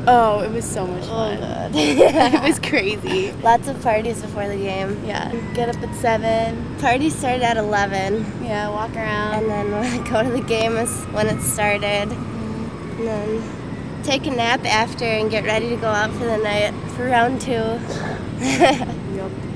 Oh, it was so much fun. God. It was crazy. Lots of parties before the game. Yeah. Get up at 7. Party started at 11. Yeah, walk around. And then go to the game when it started. And then take a nap after and get ready to go out for the night for round 2. Yep.